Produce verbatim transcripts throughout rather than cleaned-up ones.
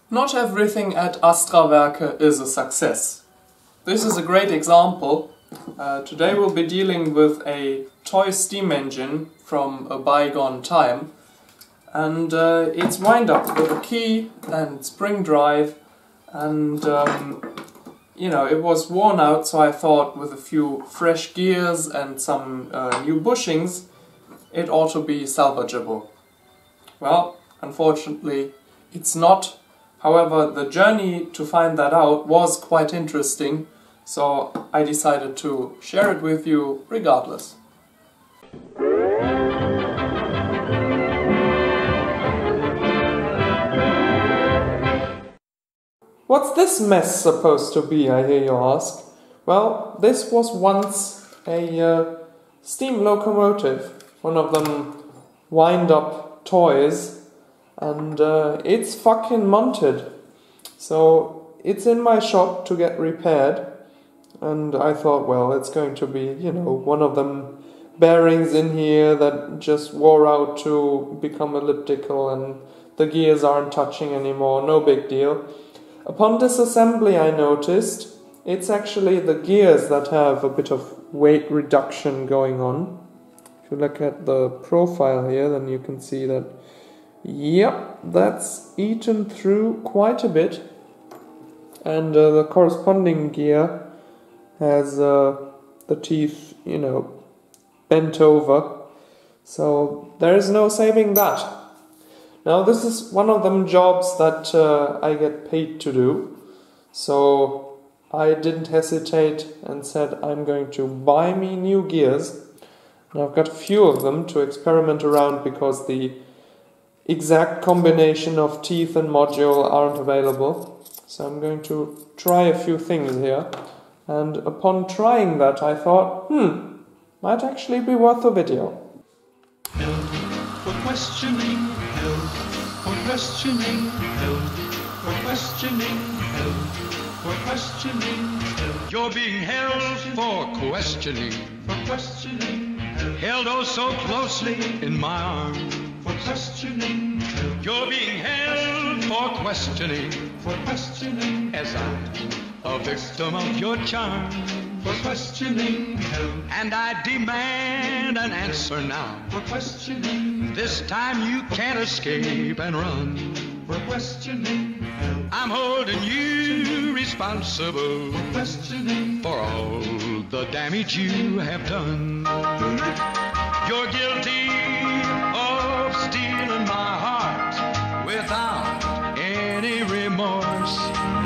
Not everything at Astra-Werke is a success. This is a great example. Uh, today we'll be dealing with a toy steam engine from a bygone time, and uh, it's wind up with a key and spring drive, and um, you know, it was worn out, so I thought with a few fresh gears and some uh, new bushings it ought to be salvageable. Well, unfortunately it's not. However, the journey to find that out was quite interesting, so I decided to share it with you regardless. What's this mess supposed to be, I hear you ask? Well, this was once a uh, steam locomotive, one of them wind-up toys. And uh, it's fucking mounted, so it's in my shop to get repaired, and I thought, well, it's going to be, you know, one of them bearings in here that just wore out to become elliptical and the gears aren't touching anymore, no big deal. Upon disassembly I noticed it's actually the gears that have a bit of weight reduction going on. If you look at the profile here, then you can see that yep, that's eaten through quite a bit, and uh, the corresponding gear has uh, the teeth, you know, bent over, so there is no saving that. Now this is one of them jobs that uh, I get paid to do, so I didn't hesitate and said I'm going to buy me new gears, and I've got a few of them to experiment around because the exact combination of teeth and module aren't available, so I'm going to try a few things here, and upon trying that I thought, hmm, might actually be worth a video. Help for questioning, help for questioning, help for questioning, help for questioning, help. You're being held for questioning, for questioning, help. Held oh so closely in my arms. For questioning, help. You're being held for questioning, for questioning, as I'm a victim of your charm. For questioning, help. And I demand an answer now. For questioning, this time you can't escape and run. For questioning, help. I'm holding you responsible. For questioning, for all the damage you have done. You're guilty of stealing my heart without any remorse.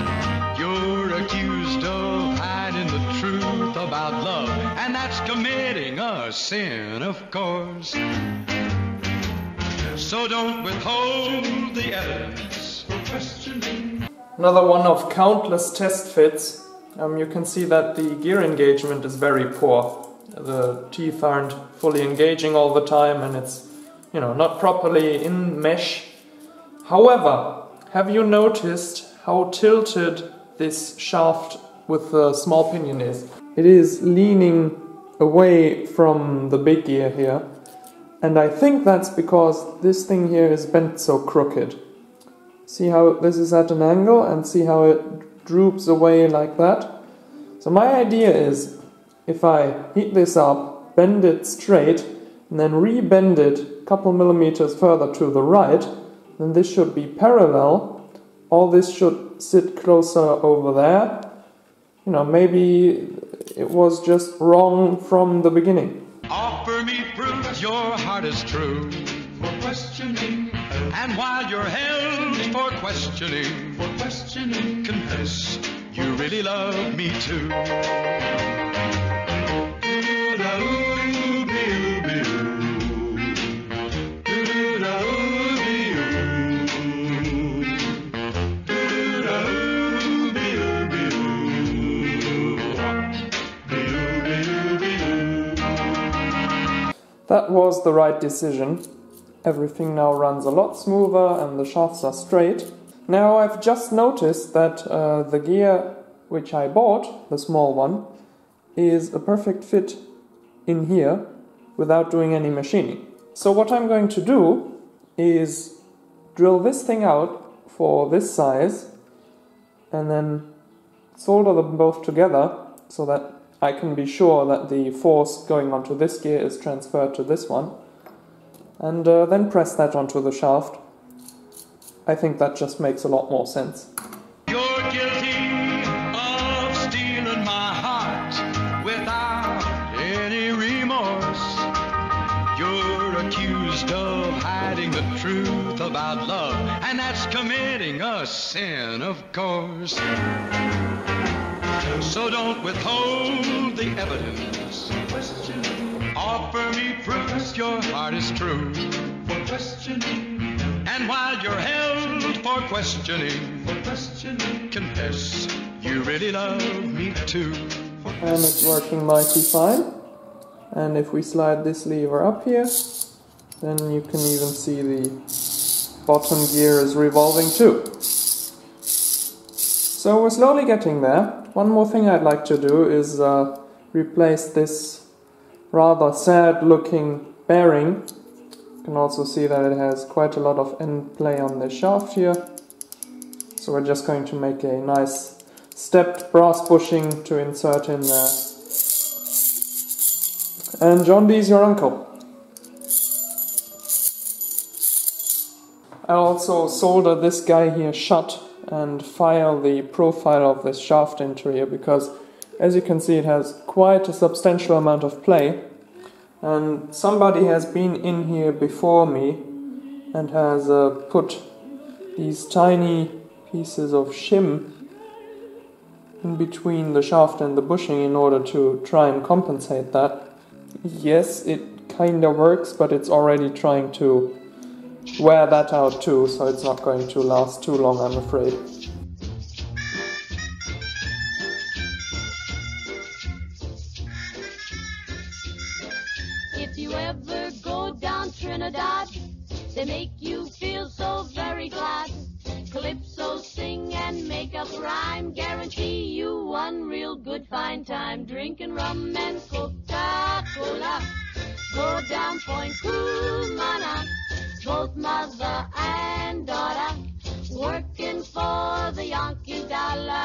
You're accused of hiding the truth about love, and that's committing a sin, of course. So don't withhold the evidence for questioning. Another one of countless test fits. Um, you can see that the gear engagement is very poor. The teeth aren't fully engaging all the time, and it's, you know, not properly in mesh. However, have you noticed how tilted this shaft with the small pinion is? It is leaning away from the big gear here, and I think that's because this thing here is bent so crooked. See how this is at an angle, and see how it droops away like that? So my idea is, if I heat this up, bend it straight, and then re-bend it a couple millimeters further to the right, then this should be parallel. All this should sit closer over there. You know, maybe it was just wrong from the beginning. Offer me proof your heart is true for questioning, and while you're held for questioning, for questioning, confess you really love me too. That was the right decision. Everything now runs a lot smoother and the shafts are straight. Now I've just noticed that uh, the gear which I bought, the small one, is a perfect fit in here without doing any machining. So what I'm going to do is drill this thing out for this size and then solder them both together so that I can be sure that the force going onto this gear is transferred to this one, and uh, then press that onto the shaft. I think that just makes a lot more sense. You're guilty of stealing my heart without any remorse. You're accused of hiding the truth about love, and that's committing a sin, of course. So don't withhold the evidence. Offer me proof your heart is true. For questioning. And while you're held for questioning, for questioning, confess you really love me too. And it's working mighty fine. And if we slide this lever up here, then you can even see the bottom gear is revolving too. So we're slowly getting there. One more thing I'd like to do is uh, replace this rather sad looking bearing. You can also see that it has quite a lot of end play on the shaft here. So we're just going to make a nice stepped brass bushing to insert in there. And John Dee's your uncle. I'll also solder this guy here shut and file the profile of this shaft into here, because as you can see it has quite a substantial amount of play, and somebody has been in here before me and has uh, put these tiny pieces of shim in between the shaft and the bushing in order to try and compensate that. Yes, it kinda works, but it's already trying to wear that out too, so it's not going to last too long, I'm afraid. If you ever go down Trinidad, they make you feel so very glad. Calypso sing and make up rhyme, guarantee you one real good fine time. Drinking rum and Coca-Cola, go down Point Cumana, both mother and daughter, working for the Yankee dollar.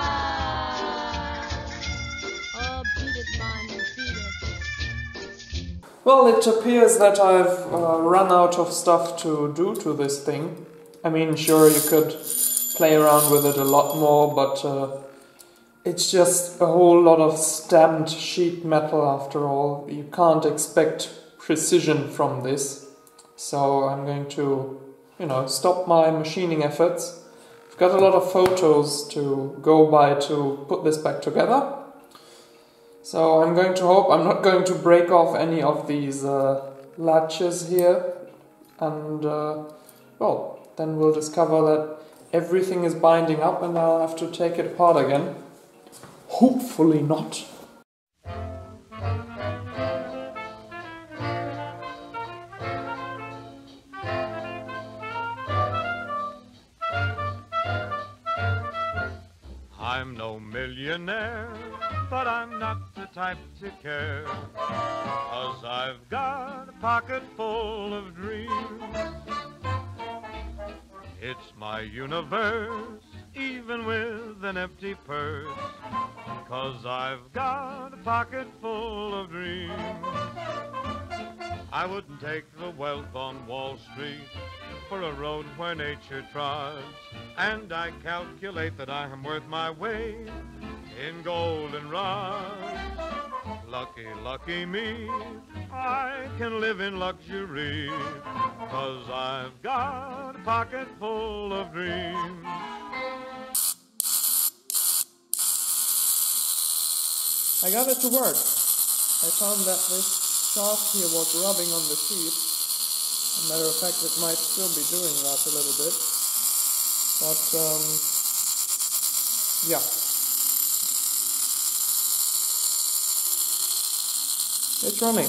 Oh, beat it, man, beat it. Well, it appears that I've uh, run out of stuff to do to this thing. I mean, sure, you could play around with it a lot more, but uh, it's just a whole lot of stamped sheet metal after all. You can't expect precision from this. So I'm going to, you know, stop my machining efforts. I've got a lot of photos to go by to put this back together. So I'm going to hope I'm not going to break off any of these uh, latches here. And, uh, well, then we'll discover that everything is binding up and I'll have to take it apart again. Hopefully not. I'm no millionaire, but I'm not the type to care, 'cause I've got a pocket full of dreams. It's my universe, even with an empty purse, 'cause I've got a pocket full of dreams. I wouldn't take the wealth on Wall Street for a road where nature trods, and I calculate that I am worth my weight in goldenrods. Lucky, lucky me, I can live in luxury, 'cause I've got a pocket full of dreams. I got it to work. I found that this shaft here was rubbing on the sheet. As a matter of fact, it might still be doing that a little bit. But, um, yeah. It's running.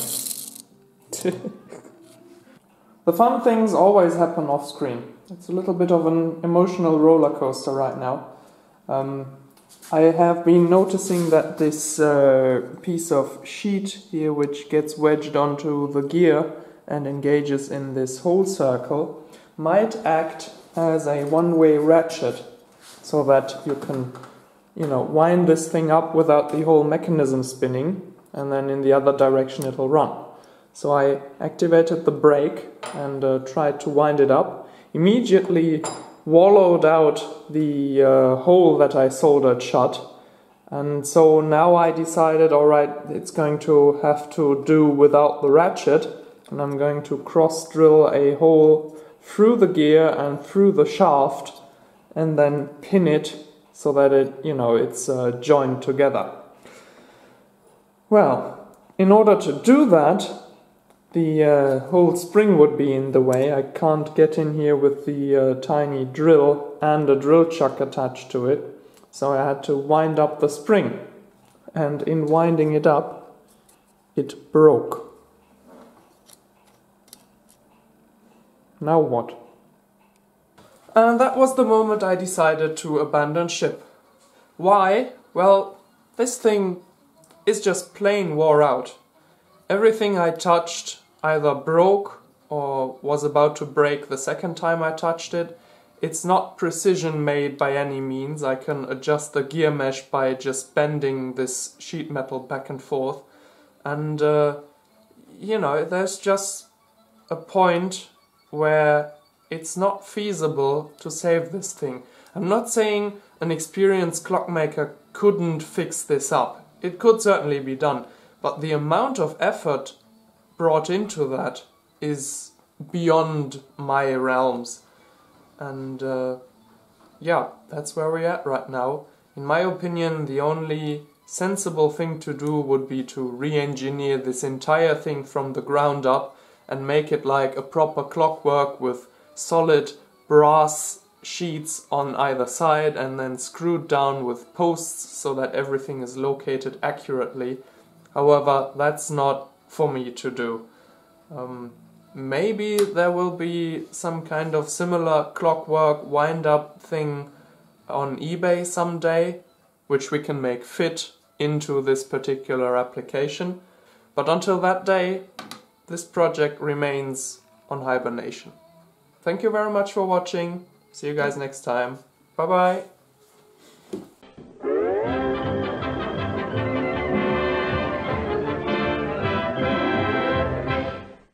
The fun things always happen off screen. It's a little bit of an emotional roller coaster right now. Um, I have been noticing that this uh, piece of sheet here, which gets wedged onto the gear and engages in this whole circle, might act has a one-way ratchet so that you can, you know, wind this thing up without the whole mechanism spinning, and then in the other direction it'll run. So I activated the brake and uh, tried to wind it up. Immediately wallowed out the uh, hole that I soldered shut. And so now I decided, alright, it's going to have to do without the ratchet. And I'm going to cross drill a hole through the gear and through the shaft and then pin it so that it, you know, it's uh, joined together. Well, in order to do that, the uh, whole spring would be in the way. I can't get in here with the uh, tiny drill and a drill chuck attached to it. So I had to wind up the spring. And in winding it up, it broke. Now what? And that was the moment I decided to abandon ship. Why? Well, this thing is just plain wore out. Everything I touched either broke or was about to break the second time I touched it. It's not precision made by any means. I can adjust the gear mesh by just bending this sheet metal back and forth. And, uh, you know, there's just a point where it's not feasible to save this thing. I'm not saying an experienced clockmaker couldn't fix this up. It could certainly be done. But the amount of effort brought into that is beyond my realms. And uh, yeah, that's where we're at right now. In my opinion, the only sensible thing to do would be to re-engineer this entire thing from the ground up and make it like a proper clockwork with solid brass sheets on either side and then screwed down with posts so that everything is located accurately. However, that's not for me to do. Um, maybe there will be some kind of similar clockwork wind-up thing on eBay someday, which we can make fit into this particular application. But until that day, this project remains on hibernation. Thank you very much for watching. See you guys next time. Bye bye.